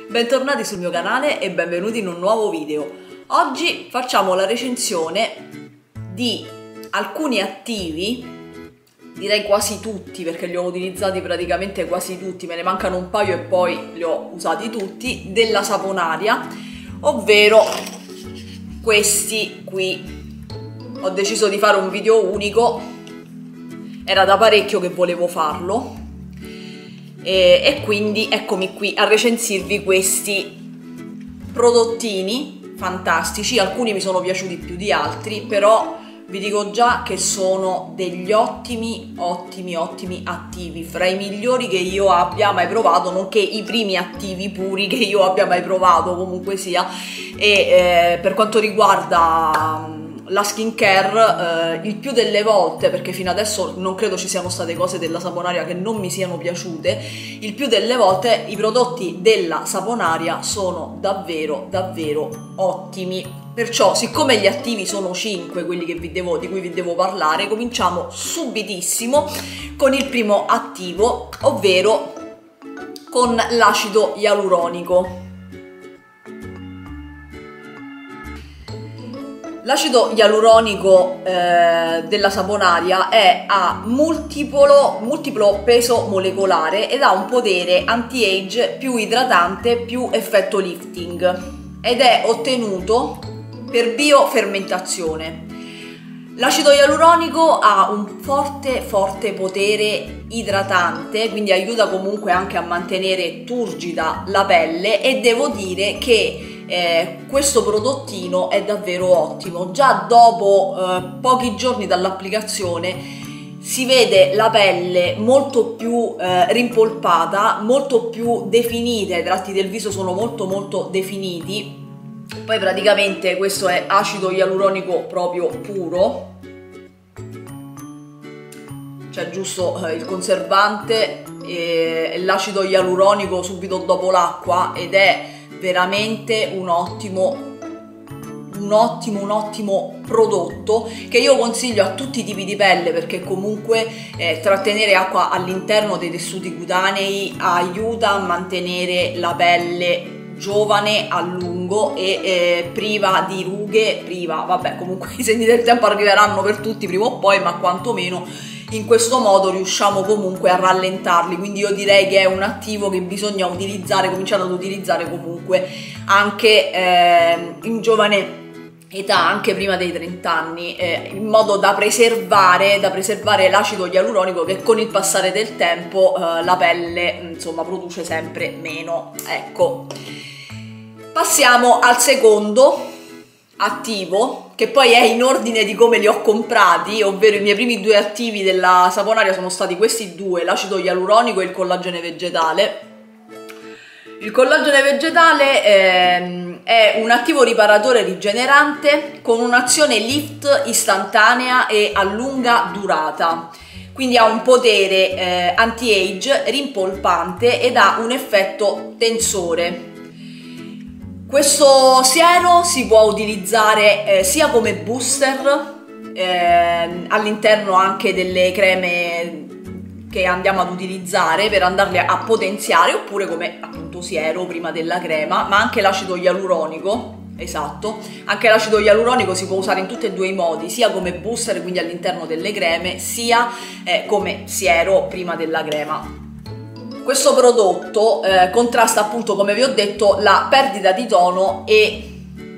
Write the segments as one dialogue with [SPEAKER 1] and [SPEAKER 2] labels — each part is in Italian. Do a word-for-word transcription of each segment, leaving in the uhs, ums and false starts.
[SPEAKER 1] Bentornati sul mio canale e benvenuti in un nuovo video. Oggi facciamo la recensione di alcuni attivi, direi quasi tutti perché li ho utilizzati praticamente quasi tutti, me ne mancano un paio e poi li ho usati tutti, della Saponaria, ovvero questi qui. Ho deciso di fare un video unico, era da parecchio che volevo farlo. E, e quindi eccomi qui a recensirvi questi prodottini fantastici. Alcuni mi sono piaciuti più di altri, però vi dico già che sono degli ottimi ottimi ottimi attivi, fra i migliori che io abbia mai provato, nonché i primi attivi puri che io abbia mai provato comunque sia. E eh, per quanto riguarda la skincare, eh, il più delle volte, perché fino adesso non credo ci siano state cose della Saponaria che non mi siano piaciute, il più delle volte i prodotti della Saponaria sono davvero davvero ottimi. Perciò, siccome gli attivi sono cinque quelli che vi devo, di cui vi devo parlare, cominciamo subitissimo con il primo attivo, ovvero con l'acido ialuronico. L'acido ialuronico eh, della Saponaria è a multiplo, multiplo peso molecolare ed ha un potere anti-age più idratante più effetto lifting ed è ottenuto per biofermentazione. L'acido ialuronico ha un forte forte potere idratante, quindi aiuta comunque anche a mantenere turgida la pelle, e devo dire che Eh, questo prodottino è davvero ottimo. Già dopo eh, pochi giorni dall'applicazione si vede la pelle molto più eh, rimpolpata, molto più definita, i tratti del viso sono molto molto definiti. Poi praticamente questo è acido ialuronico proprio puro, c'è giusto eh, il conservante e l'acido ialuronico subito dopo l'acqua, ed è veramente un ottimo un ottimo un ottimo prodotto che io consiglio a tutti i tipi di pelle, perché comunque eh, trattenere acqua all'interno dei tessuti cutanei aiuta a mantenere la pelle giovane a lungo e eh, priva di rughe, priva, vabbè, comunque i segni del tempo arriveranno per tutti prima o poi, ma quantomeno in questo modo riusciamo comunque a rallentarli. Quindi io direi che è un attivo che bisogna utilizzare, cominciare ad utilizzare comunque anche eh, in giovane età, anche prima dei trenta anni, eh, in modo da preservare, da preservare l'acido ialuronico che con il passare del tempo eh, la pelle insomma produce sempre meno. Ecco, passiamo al secondo attivo, che poi è in ordine di come li ho comprati, ovvero i miei primi due attivi della Saponaria sono stati questi due, l'acido ialuronico e il collagene vegetale. Il collagene vegetale eh, è un attivo riparatore rigenerante con un'azione lift istantanea e a lunga durata, quindi ha un potere eh, anti-age, rimpolpante ed ha un effetto tensore. Questo siero si può utilizzare eh, sia come booster eh, all'interno anche delle creme che andiamo ad utilizzare per andarle a potenziare, oppure come appunto siero prima della crema, ma anche l'acido ialuronico, esatto, anche l'acido ialuronico si può usare in tutti e due i modi, sia come booster, quindi all'interno delle creme, sia eh, come siero prima della crema. Questo prodotto eh, contrasta appunto, come vi ho detto, la perdita di tono e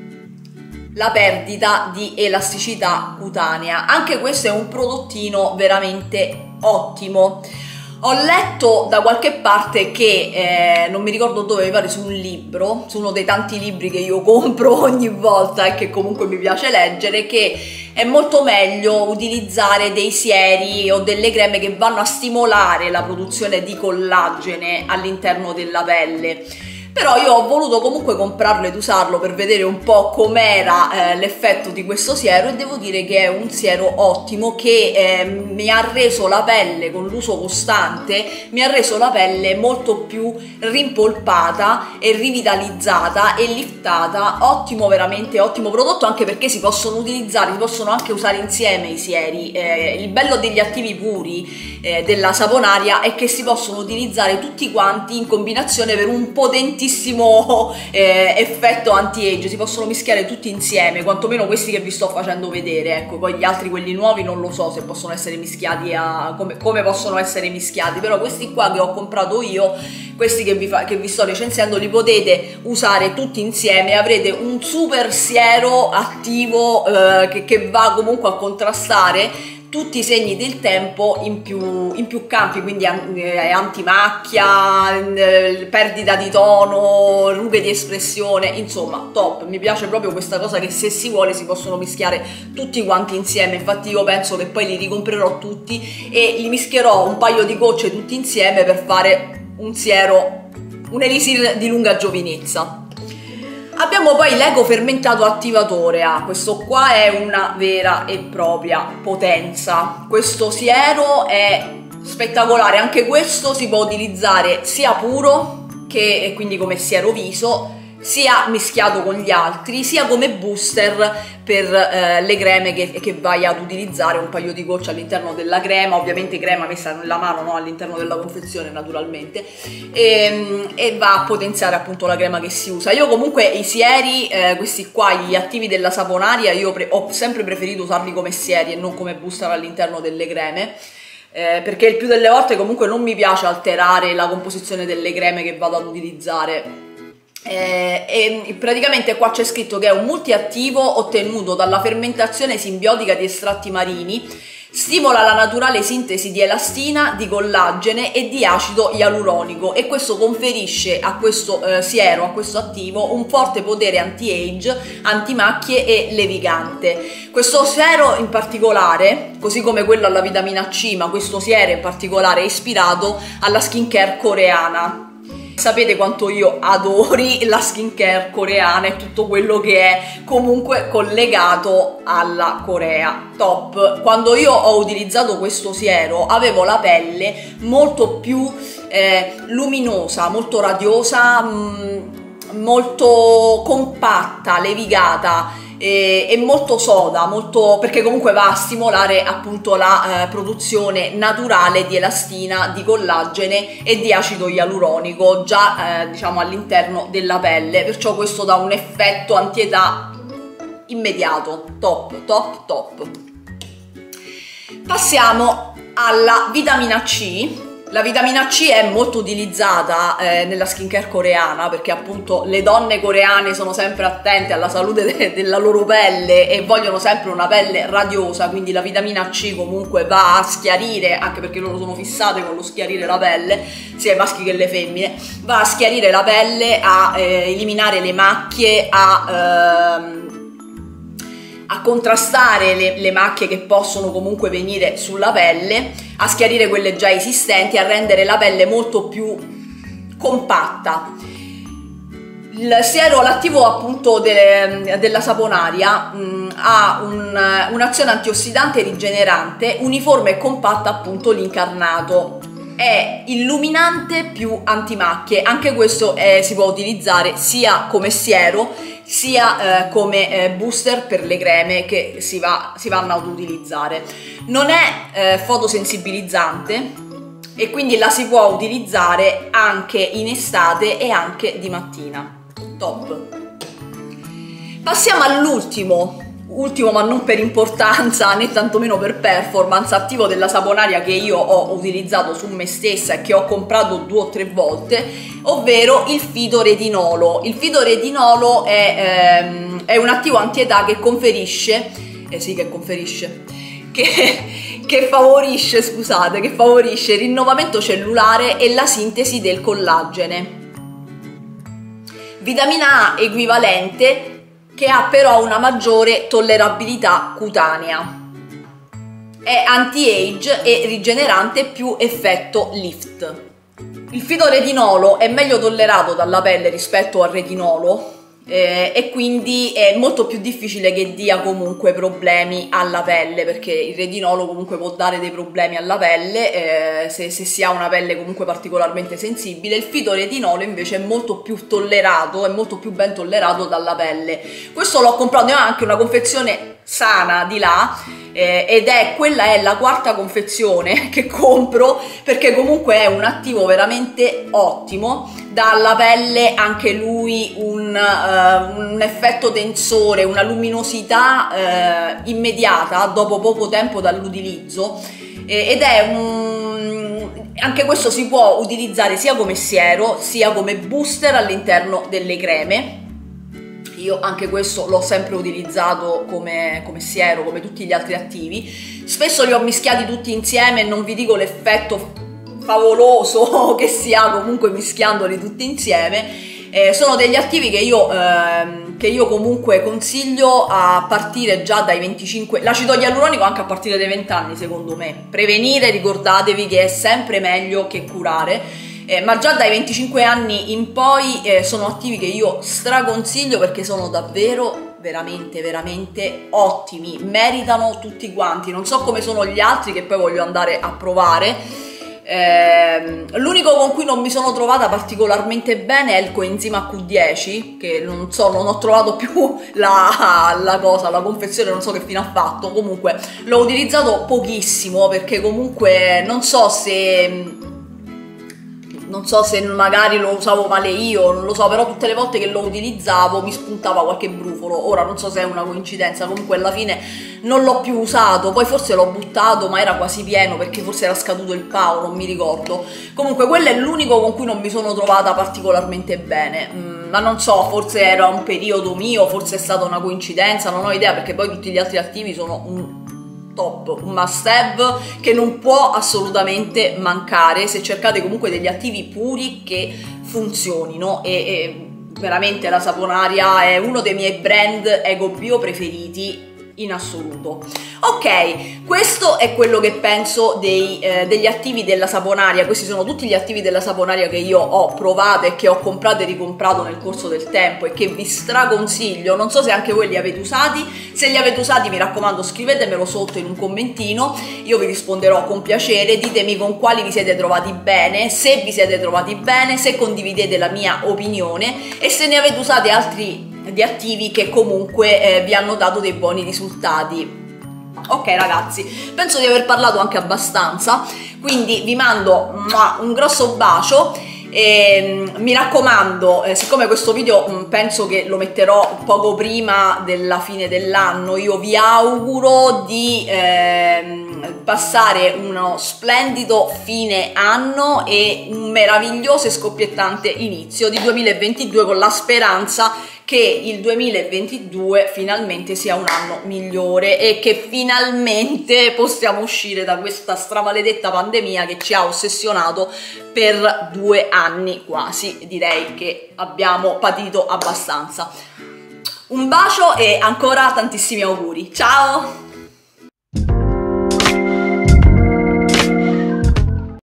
[SPEAKER 1] la perdita di elasticità cutanea. Anche questo è un prodottino veramente ottimo. Ho letto da qualche parte che, eh, non mi ricordo dove, mi pare su un libro, su uno dei tanti libri che io compro ogni volta e che comunque mi piace leggere, che è molto meglio utilizzare dei sieri o delle creme che vanno a stimolare la produzione di collagene all'interno della pelle. Però io ho voluto comunque comprarlo ed usarlo per vedere un po' com'era eh, l'effetto di questo siero, e devo dire che è un siero ottimo che eh, mi ha reso la pelle, con l'uso costante, mi ha reso la pelle molto più rimpolpata e rivitalizzata e liftata. Ottimo, veramente ottimo prodotto, anche perché si possono utilizzare, si possono anche usare insieme i sieri. Eh, il bello degli attivi puri eh, della Saponaria è che si possono utilizzare tutti quanti in combinazione per un potenziale potentissimo eh, effetto anti-age, si possono mischiare tutti insieme, quantomeno questi che vi sto facendo vedere, ecco, poi gli altri, quelli nuovi, non lo so se possono essere mischiati a come, come possono essere mischiati, però questi qua che ho comprato io, questi che vi, fa, che vi sto recensendo, li potete usare tutti insieme, avrete un super siero attivo eh, che, che va comunque a contrastare tutti i segni del tempo in più, in più campi, quindi eh, antimacchia, eh, perdita di tono, rughe di espressione, insomma top. Mi piace proprio questa cosa che se si vuole si possono mischiare tutti quanti insieme, infatti io penso che poi li ricomprerò tutti e li mischierò un paio di gocce tutti insieme per fare un siero, un elisir di lunga giovinezza. Abbiamo poi l'eco fermentato attivatore A, questo qua è una vera e propria potenza, questo siero è spettacolare, anche questo si può utilizzare sia puro, che quindi come siero viso, sia mischiato con gli altri, sia come booster per eh, le creme che, che vai ad utilizzare, un paio di gocce all'interno della crema, ovviamente crema messa nella mano, no? All'interno della confezione naturalmente, e, e va a potenziare appunto la crema che si usa. Io comunque i sieri, eh, questi qua, gli attivi della saponaria, io ho sempre preferito usarli come sieri e non come booster all'interno delle creme. Eh, perché il più delle volte comunque non mi piace alterare la composizione delle creme che vado ad utilizzare. Eh, e praticamente qua c'è scritto che è un multiattivo ottenuto dalla fermentazione simbiotica di estratti marini, stimola la naturale sintesi di elastina, di collagene e di acido ialuronico, e questo conferisce a questo eh, siero, a questo attivo, un forte potere anti-age, antimacchie e levigante. Questo siero in particolare, così come quello alla vitamina C, ma questo siero in particolare è ispirato alla skincare coreana. Sapete quanto io adori la skincare coreana e tutto quello che è comunque collegato alla Corea, top. Quando io ho utilizzato questo siero avevo la pelle molto più eh, luminosa, molto radiosa, mh, molto compatta, levigata e, e molto soda, molto, perché comunque va a stimolare appunto la eh, produzione naturale di elastina, di collagene e di acido ialuronico già eh, diciamo all'interno della pelle, perciò questo dà un effetto antietà immediato, top, top, top. Passiamo alla vitamina C. La vitamina C è molto utilizzata eh, nella skincare coreana, perché appunto le donne coreane sono sempre attente alla salute de della loro pelle e vogliono sempre una pelle radiosa, quindi la vitamina C comunque va a schiarire, anche perché loro sono fissate con lo schiarire la pelle, sia i maschi che le femmine, va a schiarire la pelle, a eh, eliminare le macchie, a... Ehm, a contrastare le, le macchie che possono comunque venire sulla pelle, a schiarire quelle già esistenti, a rendere la pelle molto più compatta. Il siero, l'attivo appunto de, della saponaria mh, ha un, un'azione antiossidante rigenerante, uniforme e compatta appunto l'incarnato. È illuminante più antimacchie, anche questo eh, si può utilizzare sia come siero sia eh, come eh, booster per le creme che si, va, si vanno ad utilizzare. Non è eh, fotosensibilizzante e quindi la si può utilizzare anche in estate e anche di mattina. Top. Passiamo all'ultimo ultimo ma non per importanza né tantomeno per performance attivo della saponaria che io ho utilizzato su me stessa e che ho comprato due o tre volte, ovvero il fitoretinolo. Il fitoretinolo è, ehm, è un attivo antietà che conferisce eh sì che conferisce che, che favorisce scusate che favorisce il rinnovamento cellulare e la sintesi del collagene. Vitamina A equivalente che ha però una maggiore tollerabilità cutanea. È anti-age e rigenerante più effetto lift. Il fitoretinolo è meglio tollerato dalla pelle rispetto al retinolo eh, e quindi è molto più difficile che dia comunque problemi alla pelle, perché il retinolo comunque può dare dei problemi alla pelle eh, se, se si ha una pelle comunque particolarmente sensibile. Il fitoretinolo invece è molto più tollerato, è molto più ben tollerato dalla pelle. Questo l'ho comprato, ne ho anche una confezione sana di là eh, ed è quella è la quarta confezione che compro, perché comunque è un attivo veramente ottimo, dà alla pelle anche lui un, uh, un effetto tensore, una luminosità uh, immediata dopo poco tempo dall'utilizzo, eh, ed è un... anche questo si può utilizzare sia come siero sia come booster all'interno delle creme. Io anche questo l'ho sempre utilizzato come, come siero, come tutti gli altri attivi. Spesso li ho mischiati tutti insieme e non vi dico l'effetto favoloso che si ha comunque mischiandoli tutti insieme. Eh, sono degli attivi che io, eh, che io comunque consiglio a partire già dai venticinque, l'acido ialuronico anche a partire dai venti anni secondo me. Prevenire, ricordatevi che è sempre meglio che curare. Eh, ma già dai venticinque anni in poi eh, sono attivi che io straconsiglio, perché sono davvero veramente veramente ottimi, meritano tutti quanti. Non so come sono gli altri, che poi voglio andare a provare. Eh, l'unico con cui non mi sono trovata particolarmente bene è il coenzima Q dieci, che non so, non ho trovato più la, la cosa, la confezione, non so che fine ha fatto. Comunque l'ho utilizzato pochissimo, perché comunque non so se non so se magari lo usavo male io, non lo so, però tutte le volte che lo utilizzavo mi spuntava qualche brufolo. Ora non so se è una coincidenza, comunque alla fine non l'ho più usato, poi forse l'ho buttato ma era quasi pieno, perché forse era scaduto il pao, non mi ricordo. Comunque quello è l'unico con cui non mi sono trovata particolarmente bene, mm, ma non so, forse era un periodo mio, forse è stata una coincidenza, non ho idea, perché poi tutti gli altri attivi sono un top, un must have che non può assolutamente mancare se cercate comunque degli attivi puri che funzionino. E, e veramente la Saponaria è uno dei miei brand Eco Bio preferiti in assoluto. Ok, questo è quello che penso dei, eh, degli attivi della Saponaria. Questi sono tutti gli attivi della Saponaria che io ho provato e che ho comprato e ricomprato nel corso del tempo e che vi straconsiglio. Non so se anche voi li avete usati. Se li avete usati, mi raccomando, scrivetemelo sotto in un commentino, io vi risponderò con piacere. Ditemi con quali vi siete trovati bene, se vi siete trovati bene, se condividete la mia opinione e se ne avete usati altri di attivi che comunque eh, vi hanno dato dei buoni risultati. Ok ragazzi, penso di aver parlato anche abbastanza, quindi vi mando un grosso bacio e mi raccomando, eh, siccome questo video mh, penso che lo metterò poco prima della fine dell'anno, io vi auguro di eh, passare uno splendido fine anno e un meraviglioso e scoppiettante inizio di duemilaventidue, con la speranza che il duemilaventidue finalmente sia un anno migliore e che finalmente possiamo uscire da questa stramaledetta pandemia che ci ha ossessionato per due anni quasi. Direi che abbiamo patito abbastanza. Un bacio e ancora tantissimi auguri. Ciao!